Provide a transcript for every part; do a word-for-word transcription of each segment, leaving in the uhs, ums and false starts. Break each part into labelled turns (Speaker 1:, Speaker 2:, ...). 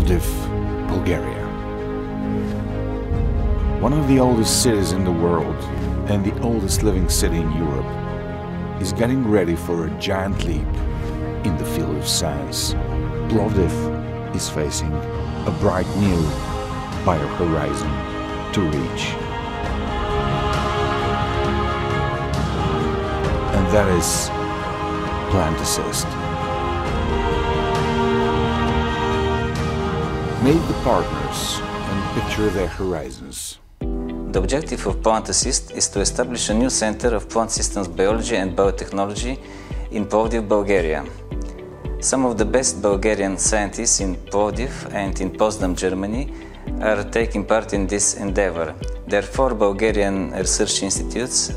Speaker 1: Plovdiv, Bulgaria. One of the oldest cities in the world and the oldest living city in Europe is getting ready for a giant leap in the field of science. Plovdiv is facing a bright new bio-horizon to reach. And that is plant assist. Meet the partners and picture their horizons.
Speaker 2: The objective of Plant Assist is to establish a new center of plant systems biology and biotechnology in Plovdiv, Bulgaria. Some of the best Bulgarian scientists in Plovdiv and in Potsdam, Germany are taking part in this endeavor. There are four Bulgarian research institutes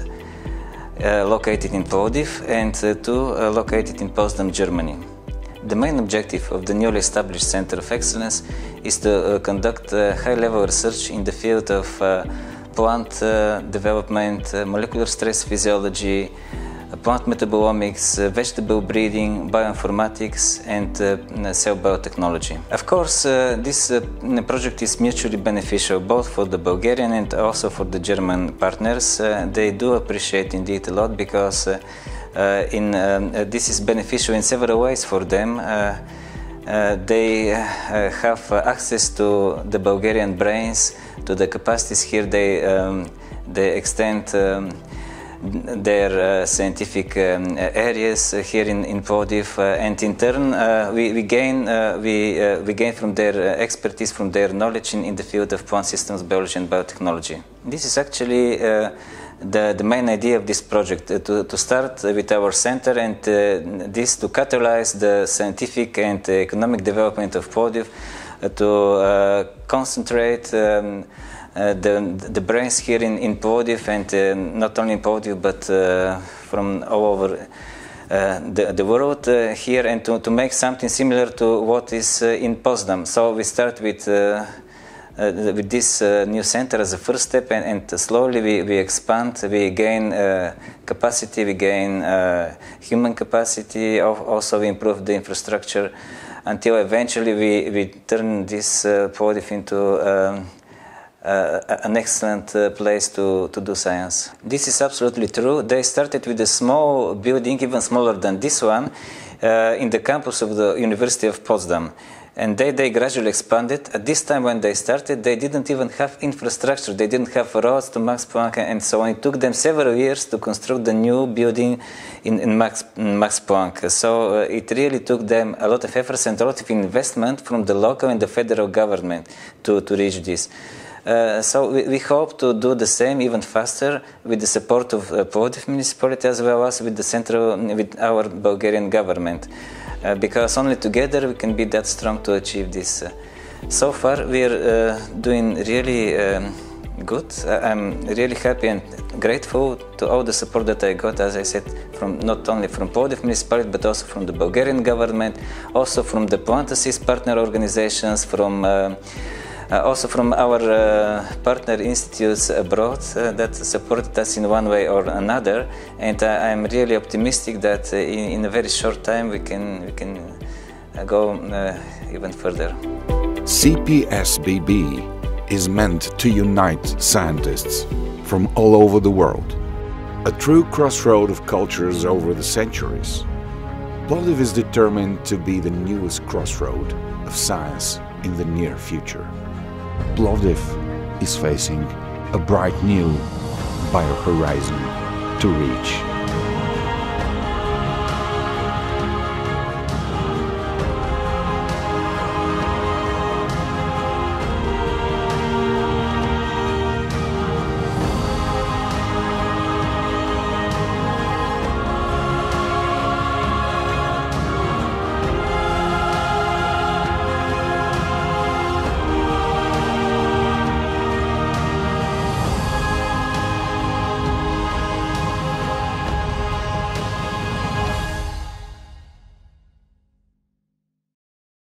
Speaker 2: uh, located in Plovdiv and uh, two uh, located in Potsdam, Germany. The main objective of the newly established Center of Excellence is to uh, conduct uh, high-level research in the field of uh, plant uh, development, uh, molecular stress physiology, uh, plant metabolomics, uh, vegetable breeding, bioinformatics, and uh, cell biotechnology. Of course, uh, this uh, project is mutually beneficial both for the Bulgarian and also for the German partners. Uh, they do appreciate indeed a lot because uh, Uh, in, um, uh, this is beneficial in several ways for them. Uh, uh, they uh, have uh, access to the Bulgarian brains, to the capacities here. They, um, they extend um, their uh, scientific um, areas here in, in Plovdiv, uh, and in turn uh, we, we, gain, uh, we, uh, we gain from their uh, expertise, from their knowledge in, in the field of plant systems biology and biotechnology. This is actually uh, The, the main idea of this project, uh, to, to start with our center and uh, this to catalyze the scientific and uh, economic development of Plovdiv, uh, to uh, concentrate um, uh, the, the brains here in, in Plovdiv, and uh, not only in Plovdiv but uh, from all over uh, the, the world uh, here, and to, to make something similar to what is uh, in Potsdam. So we start with uh, Uh, with this uh, new center as a first step, and, and slowly we, we expand, we gain uh, capacity, we gain uh, human capacity, also we improve the infrastructure until eventually we, we turn this uh, Plovdiv into um, uh, an excellent uh, place to, to do science. This is absolutely true. They started with a small building, even smaller than this one, uh, in the campus of the University of Potsdam. And they, they gradually expanded. At this time when they started, they didn't even have infrastructure. They didn't have roads to Max Planck and so on. It took them several years to construct the new building in, in Max, Max Planck. So uh, it really took them a lot of efforts and a lot of investment from the local and the federal government to, to reach this. Uh, so we, we hope to do the same even faster with the support of uh, Plovdiv municipality as well as with the central, with our Bulgarian government. Uh, because only together we can be that strong to achieve this. Uh, so far we are uh, doing really um, good. I'm really happy and grateful to all the support that I got, as I said, from not only from Plovdiv municipality but also from the Bulgarian government, also from the Plant Assist partner organizations, from uh, Uh, also from our uh, partner institutes abroad uh, that supported us in one way or another, and uh, I'm really optimistic that uh, in, in a very short time we can, we can uh, go uh, even further.
Speaker 1: C P S B B is meant to unite scientists from all over the world, a true crossroad of cultures over the centuries. Plovdiv is determined to be the newest crossroad of science in the near future. Plovdiv is facing a bright new bio-horizon to reach.